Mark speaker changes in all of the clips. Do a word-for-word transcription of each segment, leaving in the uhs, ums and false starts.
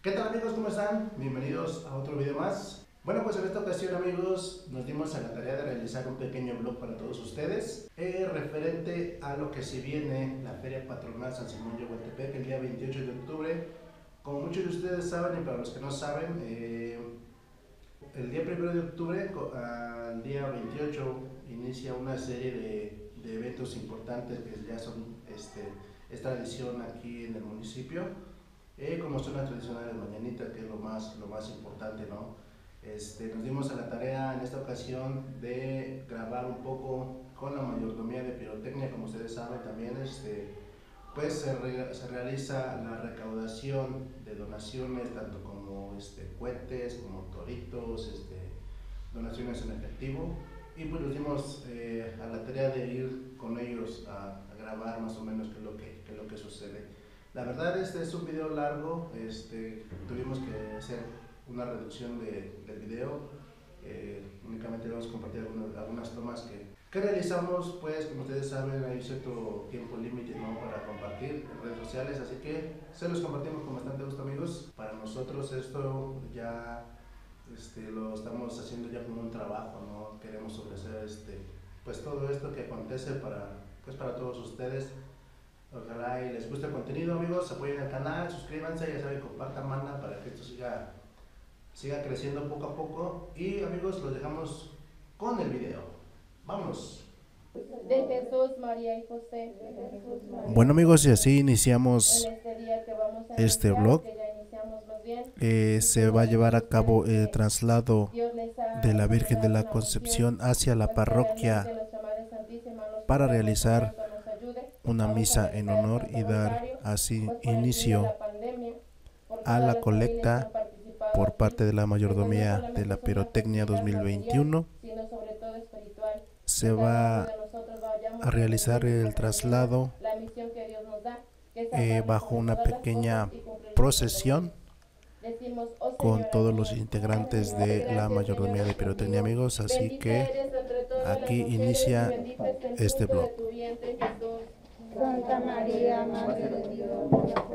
Speaker 1: ¿Qué tal amigos? ¿Cómo están? Bienvenidos a otro video más. Bueno, pues en esta ocasión amigos nos dimos a la tarea de realizar un pequeño vlog para todos ustedes eh, referente a lo que se viene la Feria Patronal San Simón Yehuantepec el día veintiocho de octubre. Como muchos de ustedes saben y para los que no saben, eh, el día primero de octubre al día veintiocho inicia una serie de, de eventos importantes que ya son este, es tradición aquí en el municipio. Eh, como son las tradicionales mañanitas, que es lo más, lo más importante, ¿no? Este, nos dimos a la tarea en esta ocasión de grabar un poco con la mayordomía de pirotecnia. Como ustedes saben también este, pues se, re, se realiza la recaudación de donaciones, tanto como este, cohetes, como toritos, este, donaciones en efectivo, y pues nos dimos eh, a la tarea de ir con ellos a, a grabar más o menos qué es lo que, qué es lo que sucede. La verdad este es un video largo, este, tuvimos que hacer una reducción de, del video, eh, únicamente vamos a compartir algunas, algunas tomas que, que realizamos, pues como ustedes saben hay cierto tiempo límite, ¿no?, para compartir en redes sociales, así que se los compartimos con bastante gusto amigos. Para nosotros esto ya este, lo estamos haciendo ya como un trabajo, ¿no? Queremos ofrecer este, pues todo esto que acontece para, pues, para todos ustedes. Ojalá y les guste el contenido amigos, apoyen el canal, suscríbanse, ya saben, compartan, manda para que esto siga, siga creciendo poco a poco. Y amigos, los dejamos con el video. Vámonos.
Speaker 2: De Jesús, María y José. Jesús, María.
Speaker 3: Bueno amigos, y así iniciamos
Speaker 2: En este día que vamos a
Speaker 3: este
Speaker 2: iniciar,
Speaker 3: vlog.
Speaker 2: que ya iniciamos más bien,
Speaker 3: Eh, se va a llevar a cabo el traslado
Speaker 2: Dios les ha
Speaker 3: de la Virgen de la
Speaker 2: mandado una
Speaker 3: Concepción
Speaker 2: unción,
Speaker 3: hacia la
Speaker 2: pues, que
Speaker 3: parroquia
Speaker 2: realmente nuestra Madre Santísima nos
Speaker 3: para
Speaker 2: ayude,
Speaker 3: realizar
Speaker 2: nos ayude.
Speaker 3: una
Speaker 2: Vamos a
Speaker 3: misa en
Speaker 2: realizar el
Speaker 3: honor
Speaker 2: Santo
Speaker 3: y dar
Speaker 2: Rosario,
Speaker 3: así
Speaker 2: pues, por el fin de
Speaker 3: inicio
Speaker 2: la pandemia, por
Speaker 3: a
Speaker 2: todas
Speaker 3: la
Speaker 2: las familias que
Speaker 3: colecta
Speaker 2: han participado
Speaker 3: por
Speaker 2: aquí,
Speaker 3: parte de la
Speaker 2: pues, no
Speaker 3: mayordomía
Speaker 2: solamente
Speaker 3: de la
Speaker 2: es una
Speaker 3: pirotecnia
Speaker 2: actividad
Speaker 3: dos mil
Speaker 2: material,
Speaker 3: veintiuno.
Speaker 2: sino sobre todo espiritual.
Speaker 3: Se
Speaker 2: Que cada
Speaker 3: va
Speaker 2: uno de nosotros vayamos
Speaker 3: a realizar
Speaker 2: entendiendo y
Speaker 3: el
Speaker 2: comprendiendo
Speaker 3: traslado
Speaker 2: la misión que Dios nos da, que es
Speaker 3: eh,
Speaker 2: amarnos
Speaker 3: bajo
Speaker 2: sobre
Speaker 3: una
Speaker 2: todas las
Speaker 3: pequeña
Speaker 2: cosas y cumplir los
Speaker 3: procesión
Speaker 2: mandamientos. Decimos, oh
Speaker 3: con
Speaker 2: Señora
Speaker 3: todos
Speaker 2: mía,
Speaker 3: los integrantes
Speaker 2: Señor,
Speaker 3: de
Speaker 2: gracias,
Speaker 3: la mayordomía
Speaker 2: Señor,
Speaker 3: de
Speaker 2: es
Speaker 3: pirotecnia
Speaker 2: contigo.
Speaker 3: amigos, así
Speaker 2: Bendita
Speaker 3: que
Speaker 2: eres entre todas las
Speaker 3: aquí
Speaker 2: mujeres,
Speaker 3: inicia
Speaker 2: y bendito es el
Speaker 3: este
Speaker 2: fruto de
Speaker 3: vlog.
Speaker 2: tu vientre, Jesús.
Speaker 4: Santa María, Madre de Dios,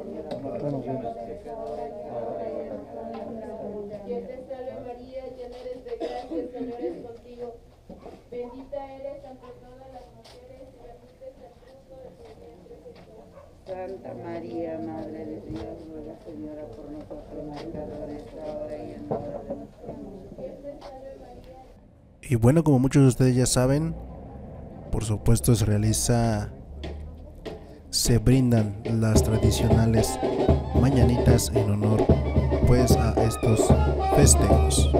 Speaker 2: Dios te salve María, llena eres de gracia, el Señor es contigo. Bendita eres entre todas las mujeres y bendito es el fruto de tu vientre, Jesús.
Speaker 4: Santa María, Madre de Dios, ruega Señora por nosotros pecadores, ahora y en la hora de nuestra muerte.
Speaker 2: Dios te salve María.
Speaker 3: Y bueno, como muchos de ustedes ya saben, por supuesto se realiza, se brindan las tradicionales mañanitas en honor pues a estos festejos.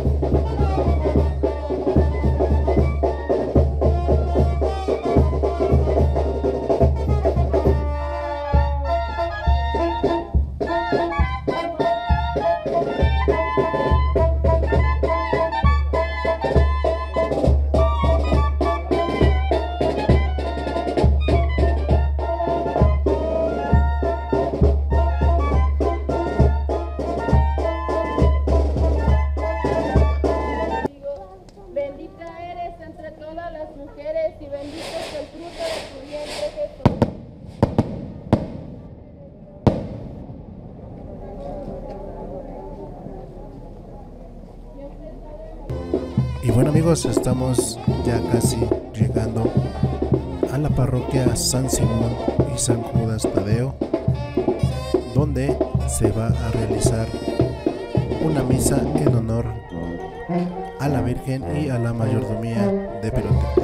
Speaker 2: Bendita eres entre todas las mujeres y bendito es el fruto de tu vientre, Jesús.
Speaker 3: Y bueno amigos, estamos ya casi llegando a la parroquia San Simón y San Judas Tadeo, donde se va a realizar una misa en honor a la Virgen y a la mayordomía de pirotecnia.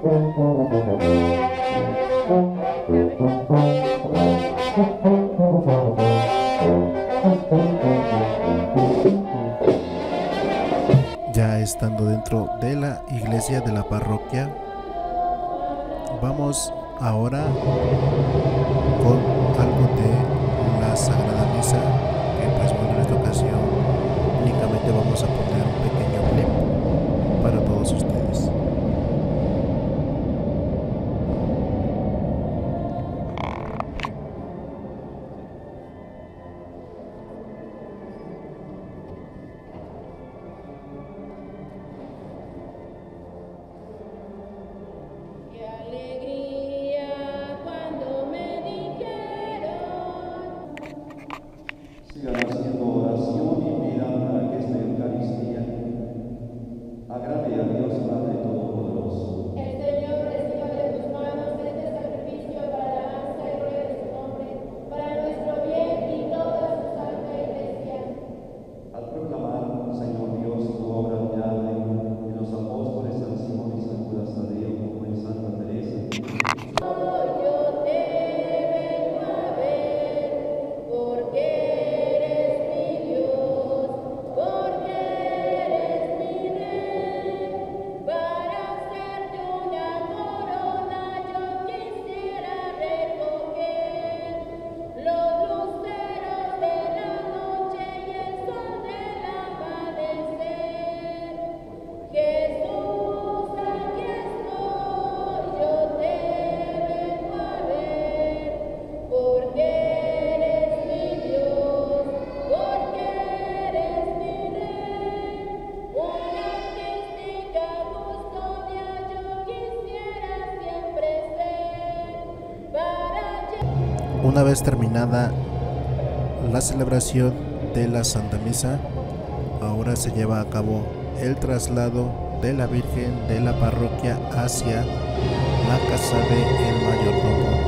Speaker 3: Ya estando dentro de la iglesia de la parroquia, vamos ahora con algo de la Sagrada Misa, que pues bueno, en esta ocasión únicamente vamos a poner un pequeño clip para todos ustedes.
Speaker 5: Sigan haciendo oración y pidan para que esta Eucaristía agrade a Dios Padre Todopoderoso.
Speaker 2: El Señor reciba de tus manos este sacrificio para la alabanza y gloria de su nombre, para nuestro bien y toda su santa Iglesia.
Speaker 5: Al proclamar, Señor Dios, tu obra admirable en los apóstoles San Simón y San Judas Tadeo, como en Santa Teresa,
Speaker 2: Yo te vengo a ver, porque eres mi Dios, porque eres mi Rey. Para hacerte una corona yo quisiera recoger los luceros de la noche y el sol del amanecer. Jesús, aquí estoy, yo te vengo a ver, porque eres mi Dios, porque eres mi Rey. Una mística custodia yo quisiera siempre ser, para llevar.
Speaker 3: Una vez terminada la celebración de la Santa Misa, ahora se lleva a cabo el traslado de la Virgen de la parroquia hacia la casa del mayordomo.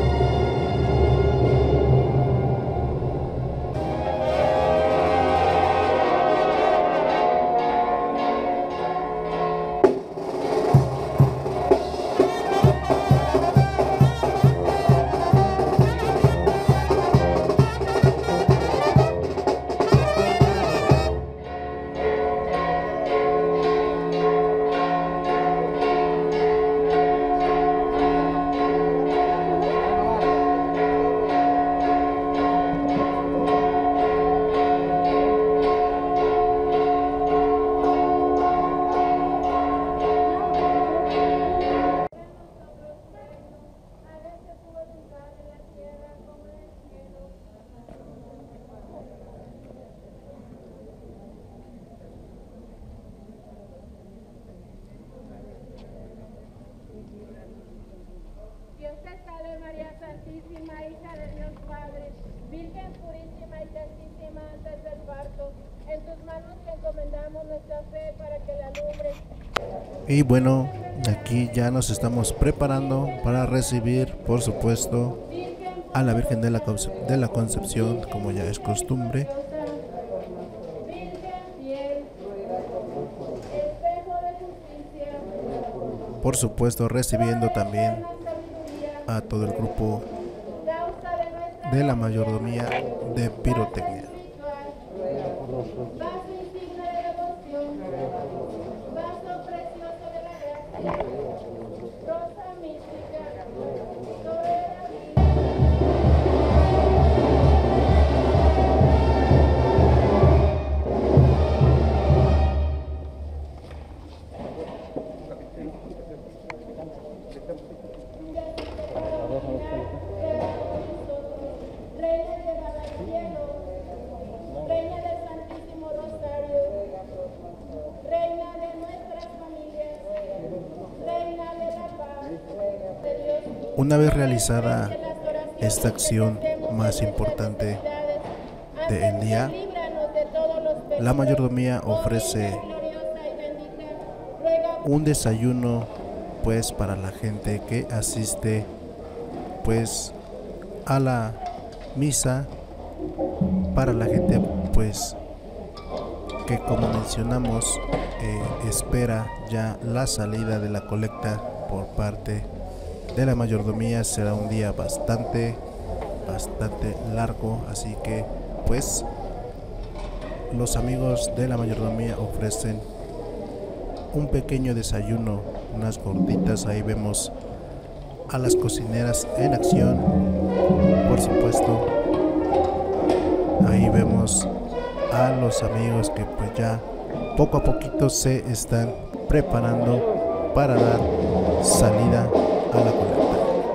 Speaker 2: Dios te salve María Santísima, hija de Dios Padre, Virgen purísima y santísima antes del parto. En tus manos te encomendamos nuestra fe para que la alumbres.
Speaker 3: Y bueno, aquí ya nos estamos preparando para recibir, por supuesto, a la Virgen de la, Concep- de la Concepción, como ya es costumbre.
Speaker 2: Virgen fiel, espejo de justicia,
Speaker 3: Por supuesto, recibiendo también a todo el grupo
Speaker 2: causa de nuestra
Speaker 3: de la mayordomía de pirotecnia.
Speaker 2: vaso insigne de devoción, vaso precioso de la gracia, rosa mística, sobre la vida. Reina llevada al cielo, Reina del Santísimo Rosario, Reina de nuestras familias, Reina de la paz, de Dios.
Speaker 3: Una vez realizada esta acción más importante del día, la mayordomía ofrece un desayuno pues para la gente que asiste pues a la misa, para la gente pues que, como mencionamos, eh, espera ya la salida de la colecta por parte de la mayordomía será un día bastante bastante largo, así que pues los amigos de la mayordomía ofrecen un pequeño desayuno, unas gorditas. Ahí vemos a las cocineras en acción, por supuesto. Ahí vemos a los amigos que pues ya poco a poquito se están preparando para dar salida a la colecta.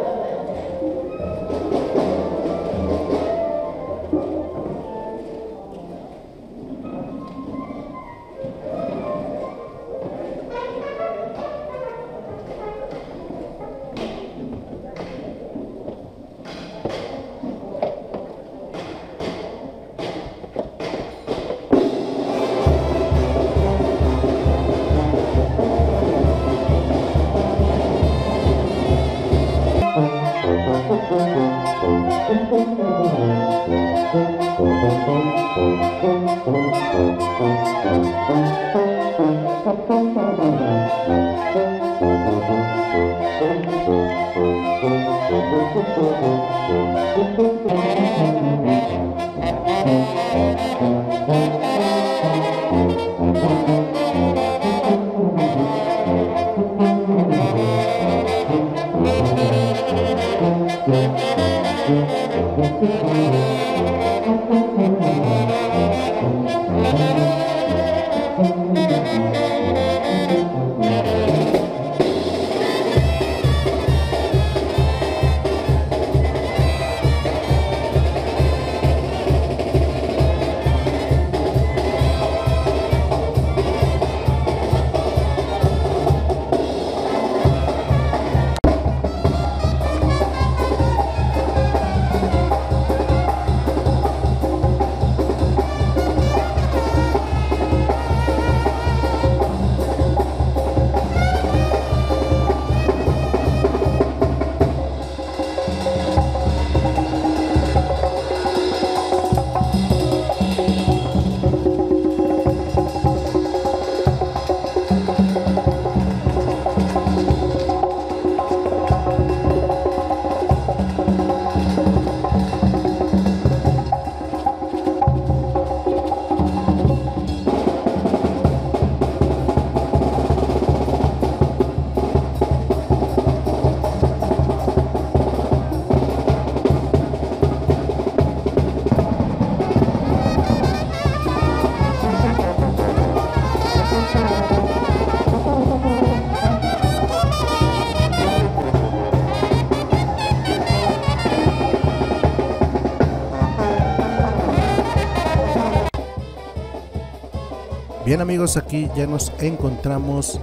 Speaker 3: Bien amigos, aquí ya nos encontramos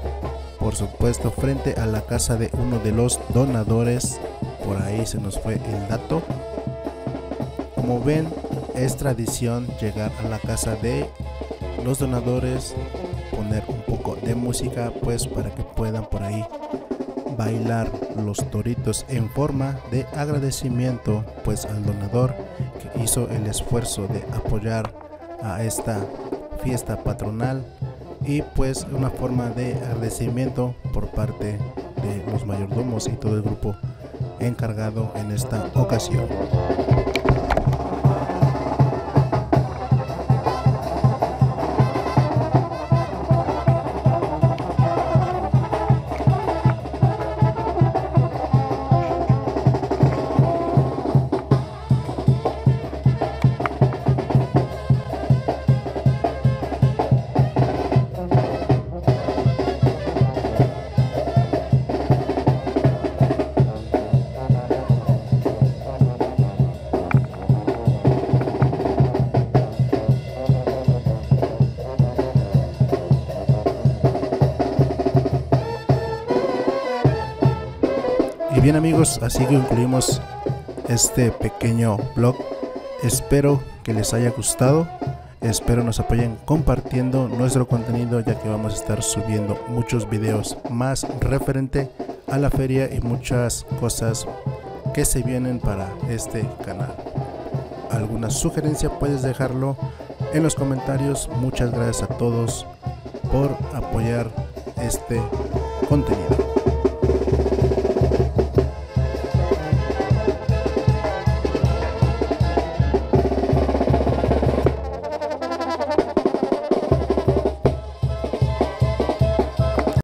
Speaker 3: por supuesto frente a la casa de uno de los donadores. Por ahí se nos fue el dato. Como ven, es tradición llegar a la casa de los donadores, poner un poco de música pues para que puedan por ahí bailar los toritos en forma de agradecimiento pues al donador que hizo el esfuerzo de apoyar a esta fiesta patronal, y pues una forma de agradecimiento por parte de los mayordomos y todo el grupo encargado en esta ocasión. Y bien amigos, así que concluimos este pequeño vlog. Espero que les haya gustado, espero nos apoyen compartiendo nuestro contenido, ya que vamos a estar subiendo muchos videos más referente a la feria y muchas cosas que se vienen para este canal. ¿Alguna sugerencia? Puedes dejarlo en los comentarios. Muchas gracias a todos por apoyar este contenido.